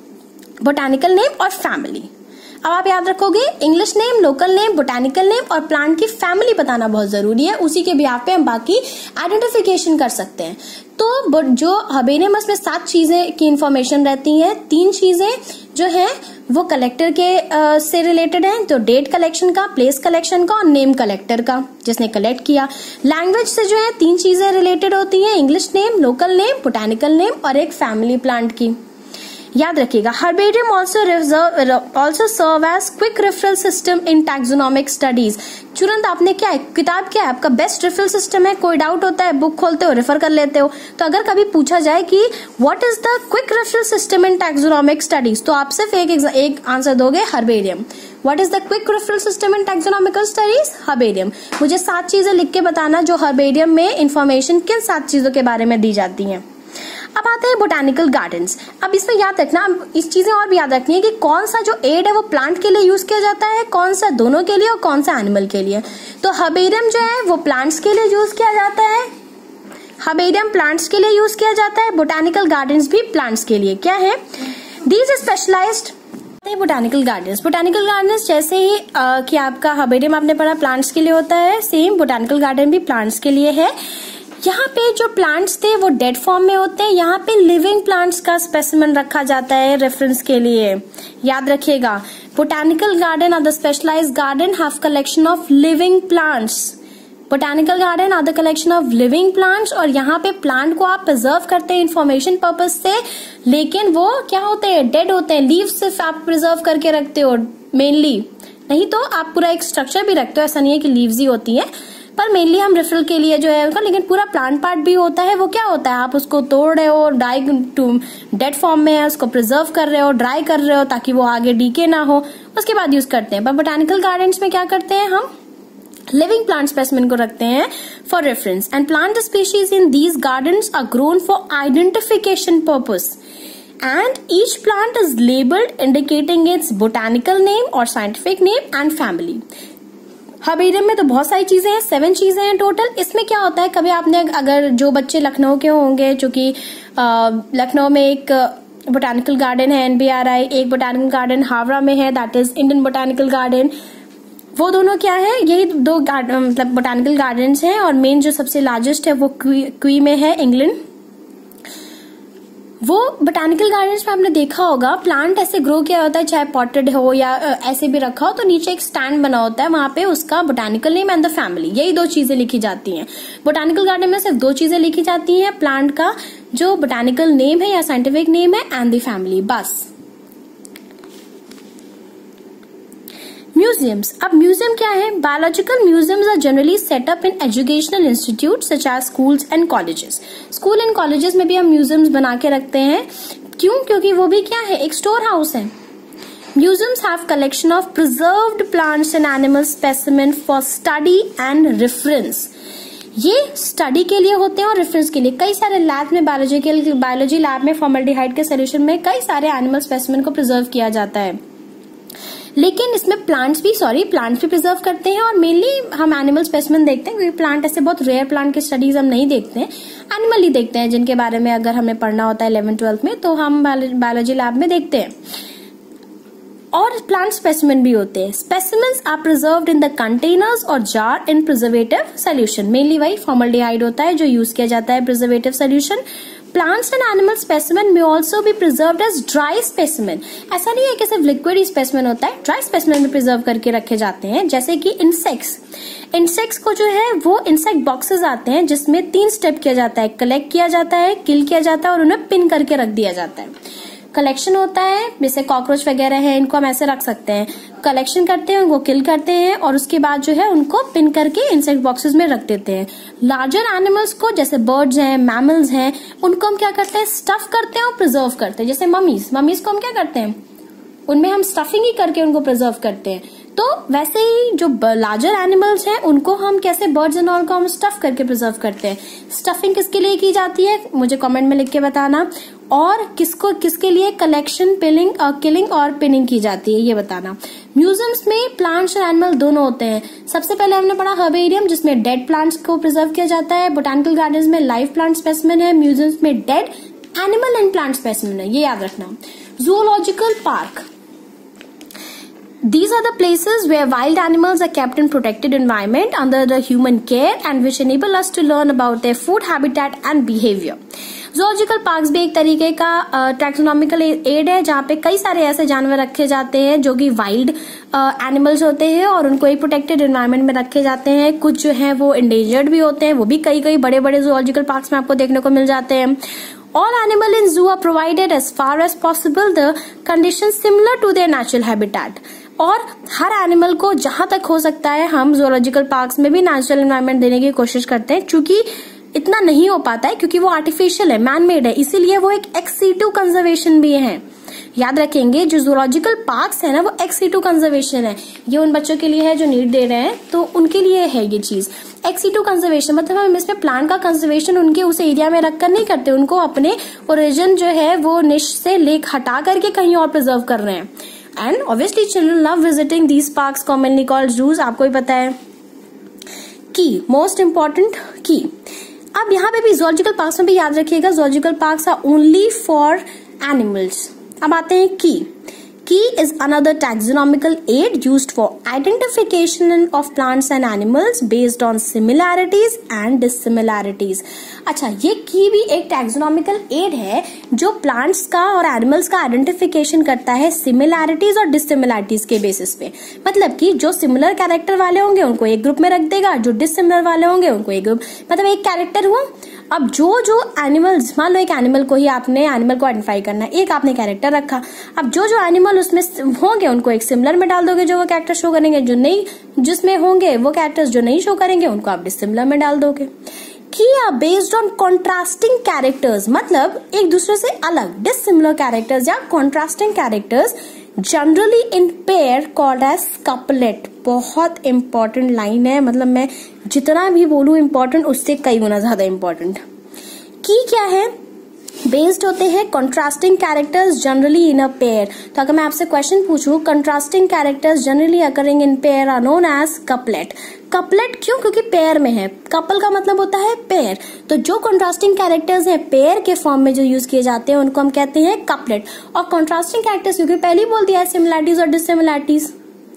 बोटानिकल नेम और फैमिली। अब आप याद रखोगे English name, local name, botanical name और प्लांट की फैमिली बताना बहुत जरूरी है। उसी के बिहाफ पे हम बाकी आइडेंटिफिकेशन कर सकते हैं। तो जो हर्बेरियम्स में सात चीजें की इंफॉर्मेशन रहती है, तीन चीजें जो है वो कलेक्टर के आ, से रिलेटेड है। तो डेट कलेक्शन का, प्लेस कलेक्शन का और नेम कलेक्टर का, जिसने कलेक्ट किया। लैंग्वेज से जो है तीन चीजें रिलेटेड होती हैं, English name, local name, botanical name और एक फैमिली प्लांट की। याद रखिएगा, herbarium also also serve as quick referral system in taxonomic studies. तुरंत आपने क्या है, किताब क्या है आपका बेस्ट रेफरल सिस्टम है। कोई डाउट होता है, बुक खोलते हो, रेफर कर लेते हो। तो अगर कभी पूछा जाए कि what is the quick referral system in taxonomic studies, तो आप सिर्फ एक एक आंसर दोगे, herbarium. What is the quick referral system in taxonomical studies? Herbarium. मुझे सात चीजें लिख के बताना जो हर्बेरियम में इंफॉर्मेशन किन सात चीजों के बारे में दी जाती है। अब आते हैं बोटानिकल गार्डन्स। अब इसमें याद रखना, इस चीजें और भी याद रखनी है कि कौन सा जो एड है वो प्लांट के लिए यूज किया जाता है, कौन सा दोनों के लिए और कौन सा एनिमल के लिए। तो हर्बेरियम जो है वो प्लांट्स के लिए यूज किया जाता है। हर्बेरियम प्लांट्स के लिए यूज किया जाता है। बोटानिकल गार्डन्स भी प्लांट्स के लिए क्या है, these specialized botanical gardens. Botanical gardens जैसे ही आ, कि आपका हर्बेरियम आपने पढ़ा प्लांट्स के लिए होता है, सेम बोटानिकल गार्डन भी प्लांट्स के लिए है। यहाँ पे जो प्लांट्स थे वो डेड फॉर्म में होते हैं। यहाँ पे लिविंग प्लांट्स का स्पेसिमेन रखा जाता है रेफरेंस के लिए। याद रखिएगा, botanical garden are the specialized garden have collection of living plants. Botanical garden are the collection of living plants. और यहाँ पे प्लांट को आप प्रिजर्व करते हैं इंफॉर्मेशन पर्पज से, लेकिन वो क्या होते हैं, डेड होते हैं। लीव्स सिर्फ आप प्रिजर्व करके रखते हो मेनली, नहीं तो आप पूरा एक स्ट्रक्चर भी रखते हो। ऐसा नहीं है कि लीव्स ही होती है, पर मेनली हम रेफरल के लिए जो है उनका, लेकिन पूरा प्लांट पार्ट भी होता है। वो क्या होता है, आप उसको तोड़ रहे हो, डाई टू डेड फॉर्म में है, उसको प्रिजर्व कर रहे हो, ड्राई कर रहे हो ताकि वो आगे डीके ना हो, उसके बाद यूज करते हैं। पर बोटानिकल गार्डन्स में क्या करते हैं, हम लिविंग प्लांट स्पेसिमेन को रखते हैं for reference. And plant species in these gardens are grown for identification purpose and each plant is labeled indicating its botanical name or scientific name and family। Herbarium में तो बहुत सारी चीजें हैं, सेवन चीजें हैं टोटल। इसमें क्या होता है, कभी आपने अगर जो बच्चे लखनऊ के होंगे, जो कि लखनऊ में एक बोटानिकल गार्डन है एनबीआरआई, एक बोटानिकल गार्डन हावड़ा में है that is Indian botanical garden, वो दोनों क्या है, यही दो मतलब बोटानिकल गार्डन्स हैं। और मेन जो सबसे लार्जेस्ट है वो क्वी, क्वी में है, इंग्लैंड। वो बोटानिकल गार्डन्स में आपने देखा होगा प्लांट ऐसे ग्रो किया होता है, चाहे पॉटेड हो या ऐसे भी रखा हो, तो नीचे एक स्टैंड बना होता है, वहां पे उसका botanical name and the family, यही दो चीजें लिखी जाती हैं। बोटानिकल गार्डन में सिर्फ दो चीजें लिखी जाती हैं, प्लांट का जो बोटानिकल नेम है या साइंटिफिक नेम है एंड द फैमिली, बस। म्यूजियम्स। अब म्यूजियम क्या है, biological museums are generally set up in educational institute such as schools and colleges. School and colleges में भी हम म्यूजियम्स बना के रखते हैं, क्यों, क्योंकि वो भी क्या है, एक स्टोर हाउस है। Museums have collection of preserved plants and animal specimen for study and reference. ये स्टडी के लिए होते हैं और रेफरेंस के लिए। कई सारे लैब में, बायोलॉजिकल बायोलॉजी लैब में फॉर्मल्डिहाइड के सोल्यूशन में कई सारे एनिमल स्पेसिमेन को प्रिजर्व किया जाता है, लेकिन इसमें प्लांट्स भी सॉरी प्लांट्स भी प्रिजर्व करते हैं। और मेनली हम एनिमल स्पेसिमेन देखते हैं, क्योंकि प्लांट ऐसे बहुत रेयर प्लांट की स्टडीज हम नहीं देखते हैं, एनिमल ही देखते हैं, जिनके बारे में अगर हमें पढ़ना होता है इलेवन ट्वेल्थ में, तो हम बायोलॉजी लैब में देखते हैं। और प्लांट स्पेसिमेन भी होते हैं। Specimens are preserved in the containers और jar in preservative solution. Mainly वही फॉर्मल्डिहाइड होता है जो यूज किया जाता है preservative solution. Plants and animal specimen may also be preserved as dry specimen। ऐसा नहीं है कि सिर्फ लिक्विड ही स्पेसिमेन होता है, ड्राई स्पेसिमेन भी प्रिजर्व करके रखे जाते हैं। जैसे कि इंसेक्ट्स, इंसेक्ट्स को जो है वो इंसेक्ट बॉक्सेस आते हैं जिसमें तीन स्टेप किया जाता है, कलेक्ट किया जाता है, किल किया जाता है और उन्हें पिन करके रख दिया जाता है। कलेक्शन होता है, जैसे कॉकरोच वगैरह है, इनको हम ऐसे रख सकते हैं, कलेक्शन करते हैं, उनको किल करते हैं और उसके बाद जो है उनको पिन करके इंसेक्ट बॉक्सेस में रख देते हैं। लार्जर एनिमल्स को, जैसे बर्ड्स हैं, मैमल्स हैं, उनको हम क्या करते हैं, स्टफ करते हैं और प्रिजर्व करते हैं। जैसे ममीज ममीज को हम क्या करते हैं, उनमें हम स्टफिंग ही करके उनको प्रिजर्व करते हैं। तो वैसे ही जो लार्जर एनिमल्स हैं उनको हम कैसे, बर्ड्स एंड ऑल को हम स्टफ करके प्रिजर्व करते हैं। स्टफिंग किसके लिए की जाती है, मुझे कमेंट में लिख के बताना। और किसको किसके लिए कलेक्शन, पिलिंग और किलिंग और पिनिंग की जाती है, ये बताना। म्यूजियम्स में प्लांट्स और एनिमल दोनों होते हैं। सबसे पहले हमने पढ़ा हर्बेरियम, जिसमें डेड प्लांट्स को प्रिजर्व किया जाता है। बोटानिकल गार्डन्स में लाइव प्लांट स्पेसिमेन है। म्यूजियम्स में dead animal and plant specimen है, ये याद रखना। Zoological park, these are the places where wild animals are kept in protected environment under the human care and which enable us to learn about their food habitat and behavior. zoological parks भी एक तरीके का टैक्सोनॉमिकल एड है, जहाँ पे कई सारे ऐसे जानवर रखे जाते हैं जो कि वाइल्ड एनिमल्स होते हैं और उनको एक प्रोटेक्टेड एनवायरनमेंट में रखे जाते हैं। कुछ जो है वो इंडेंजर्ड भी होते हैं, वो भी कई कई बड़े बड़े zoological parks में आपको देखने को मिल जाते हैं। All animal in zoo are provided as far as possible the conditions similar to their natural habitat. और हर एनिमल को जहां तक हो सकता है हम जोलॉजिकल पार्क्स में भी नेचुरल एनवायरनमेंट देने की कोशिश करते हैं, क्योंकि इतना नहीं हो पाता है क्योंकि वो आर्टिफिशियल है, मैन मेड है, इसीलिए वो एक एक्स सीटू कंजर्वेशन भी है। याद रखेंगे जो जूलॉजिकल पार्क्स है ना वो एक्स सीटू कंजर्वेशन है। ये उन बच्चों के लिए है जो नीट दे रहे हैं, तो उनके लिए है ये चीज। एक्स सीटू कंजर्वेशन मतलब हम इसमें प्लांट का कंजर्वेशन उनके उस एरिया में रखकर नहीं करते, उनको अपने ओरिजिन जो है वो निश से लेक हटा करके कहीं और प्रिजर्व कर रहे हैं। And obviously children love visiting these parks commonly called zoos, आपको ही पता है। की, मोस्ट इंपॉर्टेंट की। अब यहाँ पे भी जूलॉजिकल पार्क्स में भी याद रखिएगा, zoological parks are only for animals. अब आते हैं की। की is another taxonomical aid used for identification of plants and animals based on similarities and dissimilarities. अच्छा, ये की भी एक टैक्सोनॉमिकल एड है जो प्लांट्स का और एनिमल्स का आइडेंटिफिकेशन करता है सिमिलैरिटीज और डिसिमिलैरिटीज के बेसिस पे। मतलब कि जो सिमिलर कैरेक्टर वाले होंगे उनको एक ग्रुप में रख देगा, जो डिसिमिलर वाले होंगे उनको एक ग्रुप, मतलब एक कैरेक्टर हुआ। अब जो जो एनिमल्स, मान लो एक एनिमल को ही आपने एनिमल को आइडेंटिफाई करना है, एक आपने कैरेक्टर रखा। अब जो जो एनिमल उसमें होंगे उनको एक सिमिलर में डाल दोगे जो वो कैरेक्टर शो करेंगे, जो नहीं जिसमें होंगे वो कैरेक्टर्स जो नहीं शो करेंगे उनको आप डिसिमिलर में डाल दोगे। Key are based on contrasting characters, मतलब एक दूसरे से अलग डिसिमिलर कैरेक्टर्स या contrasting characters generally in pair called as couplet. बहुत इंपॉर्टेंट लाइन है, मतलब मैं जितना भी बोलूं इंपॉर्टेंट उससे कई गुना ज्यादा इंपॉर्टेंट। की क्या है, बेस्ड होते हैं contrasting characters generally in a pair. तो अगर मैं आपसे क्वेश्चन पूछूं, contrasting characters generally occurring in pair are known as couplet. Couplet क्यों, क्योंकि पेयर में है, कपल का मतलब होता है पेयर। तो जो कंट्रास्टिंग कैरेक्टर्स हैं पेयर के फॉर्म में जो यूज किए जाते हैं उनको हम कहते हैं कपलेट। और कंट्रास्टिंग कैरेक्टर्स क्योंकि पहले ही बोल दिया है सिमिलैरिटीज और dissimilarities.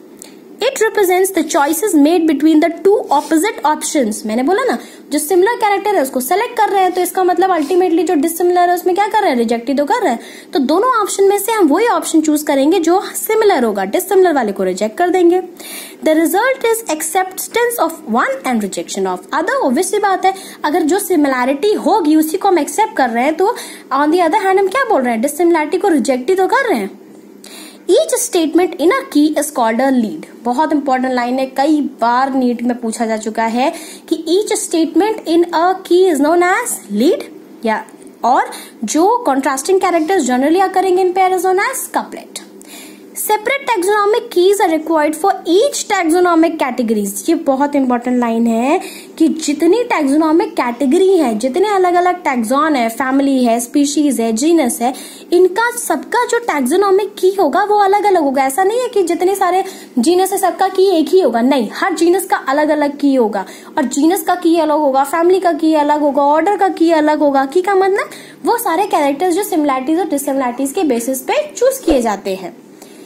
It represents the choices made between the two opposite options. मैंने बोला ना, जो सिमिलर कैरेक्टर है उसको सेलेक्ट कर रहे हैं, तो इसका मतलब अल्टीमेटली जो डिसिमिलर है उसमें क्या कर रहे हैं, रिजेक्ट ही तो कर रहे हैं। तो दोनों ऑप्शन में से हम वही ऑप्शन चूज करेंगे जो सिमिलर होगा, डिसिमिलर वाले को रिजेक्ट कर देंगे। The result is acceptance of one and rejection of other. Obviously बात है, अगर जो सिमिलैरिटी होगी उसी को हम एक्सेप्ट कर रहे हैं, तो ऑन दी अदर हैंड हम क्या बोल रहे हैं, डिसिमिलैरिटी को रिजेक्ट ही तो कर रहे हैं। Each statement in a key is called a lead. बहुत इंपॉर्टेंट लाइन है, कई बार नीट में पूछा जा चुका है कि each statement in a key is known as lead, या और जो contrasting characters generally occurring in pair is known as couplet. Separate taxonomic keys are required for each taxonomic categories. ये बहुत इंपॉर्टेंट लाइन है कि जितनी टैक्सोनॉमिक कैटेगरी है, जितने अलग अलग टैक्सॉन है, फैमिली है, स्पीशीज है, जीनस है, इनका सबका जो टैक्सोनॉमिक की होगा वो अलग अलग होगा। ऐसा नहीं है कि जितने सारे जीनस है सबका की एक ही होगा, नहीं, हर जीनस का अलग अलग की होगा। और जीनस का की अलग होगा, फैमिली का की अलग होगा, ऑर्डर का की अलग होगा। की का मतलब वो सारे कैरेक्टर्स जो सिमिलैरिटीज और डिसिमिलैरिटीज के बेसिस पे चूज किए जाते हैं।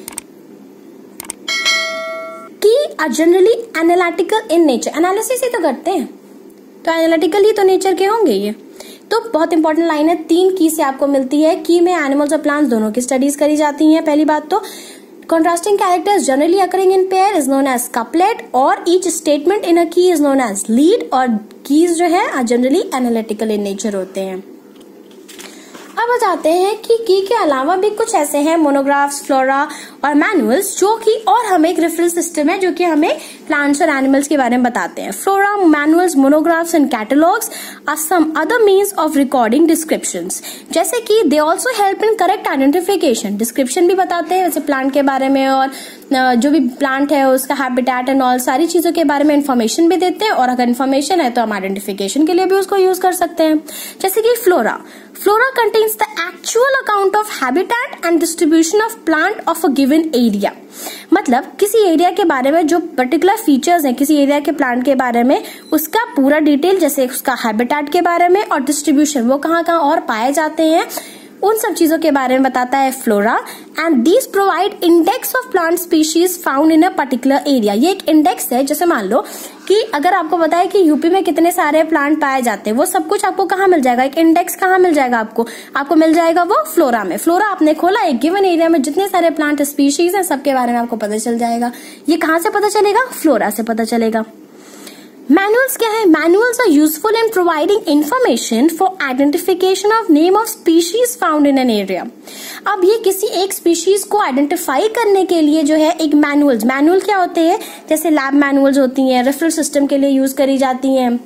Are generally analytical in nature, analysis ही तो करते हैं, तो एनालिटिकल ही तो नेचर के होंगे ये। तो बहुत इंपॉर्टेंट लाइन है, तीन की से आपको मिलती है। की में एनिमल्स और प्लांट्स दोनों की स्टडीज करी जाती हैं। पहली बात तो contrasting characters generally occurring in pair is known as couplet, और each statement in a key is known as lead, और कीज जो है are generally analytical in nature होते हैं। अब आ जाते हैं कि की के अलावा भी कुछ ऐसे हैं मोनोग्राफ्स, फ्लोरा और मैनुअल्स जो कि और हमें एक रेफरेंस सिस्टम है जो कि हमें प्लांट्स और एनिमल्स के बारे में बताते हैं. Flora, manuals, monographs and catalogues are some other means of recording descriptions. जैसे कि they also help in correct identification. Description भी बताते हैं जैसे प्लांट के बारे में और जो भी प्लांट है उसका हैबिटेट एंड ऑल सारी चीजों के बारे में इन्फॉर्मेशन भी देते हैं, और अगर इन्फॉर्मेशन है तो हम आइडेंटिफिकेशन के लिए भी उसको यूज कर सकते हैं. जैसे कि flora. Flora contains the actual account of habitat and distribution of plant of a given area. मतलब किसी एरिया के बारे में जो पर्टिकुलर फीचर्स हैं किसी एरिया के प्लांट के बारे में उसका पूरा डिटेल, जैसे उसका हैबिटेट के बारे में और डिस्ट्रीब्यूशन वो कहाँ कहाँ और पाए जाते हैं, उन सब चीजों के बारे में बताता है flora. And these provide index of plant species found in a particular area. ये एक इंडेक्स है. जैसे मान लो कि अगर आपको पता है कि यूपी में कितने सारे प्लांट पाए जाते हैं, वो सब कुछ आपको कहाँ मिल जाएगा, एक इंडेक्स कहाँ मिल जाएगा आपको आपको मिल जाएगा वो फ्लोरा में. फ्लोरा आपने खोला, एक गिवन एरिया में जितने सारे प्लांट स्पीशीज हैं सबके बारे में आपको पता चल जाएगा. ये कहाँ से पता चलेगा, फ्लोरा से पता चलेगा. मैनुअल्स क्या है, manuals are useful in providing information for identification of name of species found in an area. अब ये किसी एक स्पीशीज को आइडेंटिफाई करने के लिए जो है एक मैनुअल्स, मैनुअल क्या होते हैं, जैसे लैब मैनुअल्स होती हैं, रेफरेंस सिस्टम के लिए यूज करी जाती हैं.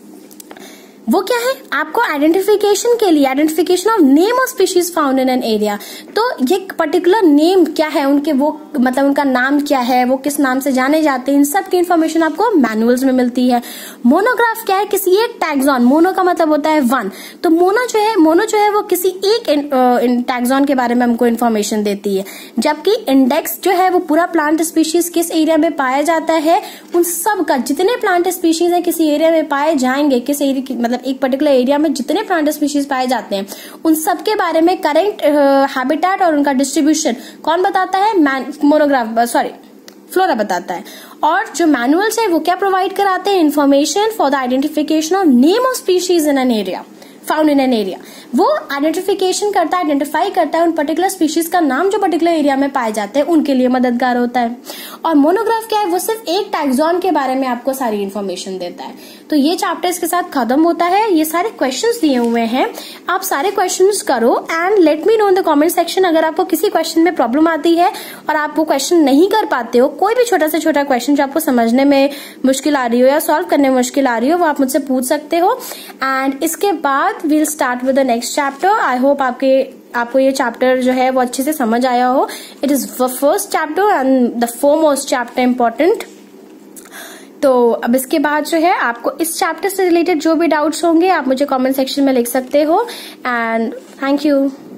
वो क्या है, आपको आइडेंटिफिकेशन के लिए, identification of name of species found in an area. तो ये पर्टिकुलर नेम क्या है उनके, वो मतलब उनका नाम क्या है, वो किस नाम से जाने जाते हैं, इन सब की इंफॉर्मेशन आपको मैनुअल्स में मिलती है. मोनोग्राफ क्या है, किसी एक टैक्सॉन, मोनो का मतलब होता है वन, तो मोनो जो है मोनो जो है वो किसी एक टैक्सॉन के बारे में हमको इन्फॉर्मेशन देती है. जबकि इंडेक्स जो है वो पूरा प्लांट स्पीशीज किस एरिया में पाया जाता है, उन सब का, जितने प्लांट स्पीशीज है किसी एरिया में पाए जाएंगे, किस एरिया मतलब एक पर्टिकुलर एरिया में जितने प्लांट स्पीशीज पाए जाते हैं उन सब के बारे में करेंट हैबिटेट और उनका डिस्ट्रीब्यूशन कौन बताता है, मोनोग्राफ सॉरी फ्लोरा बताता है. और जो मैनुअल्स है वो क्या प्रोवाइड कराते हैं, information for the identification of name of species in an area found in an area. वो आइडेंटिफिकेशन करता है, आइडेंटिफाई करता है उन पर्टिकुलर स्पीशीज का नाम जो पर्टिकुलर एरिया में पाए जाते हैं, उनके लिए मददगार होता है. और मोनोग्राफ क्या है, वो सिर्फ एक टैक्सॉन के बारे में आपको सारी इन्फॉर्मेशन देता है. तो ये चैप्टर इसके साथ खत्म होता है. ये सारे क्वेश्चंस दिए हुए हैं, आप सारे क्वेश्चंस करो and let me know in the comment section. अगर आपको किसी क्वेश्चन में प्रॉब्लम आती है और आप वो क्वेश्चन नहीं कर पाते हो, कोई भी छोटा से छोटा क्वेश्चन जो आपको समझने में मुश्किल आ रही हो या सॉल्व करने में मुश्किल आ रही हो, वो आप मुझसे पूछ सकते हो. एंड इसके बाद we'll start with the next chapter. I hope आपके आपको ये चैप्टर जो है वो अच्छे से समझ आया हो. It is the first chapter and the foremost chapter important. तो अब इसके बाद जो है आपको इस चैप्टर से रिलेटेड जो भी डाउट्स होंगे आप मुझे कमेंट सेक्शन में लिख सकते हो. And thank you.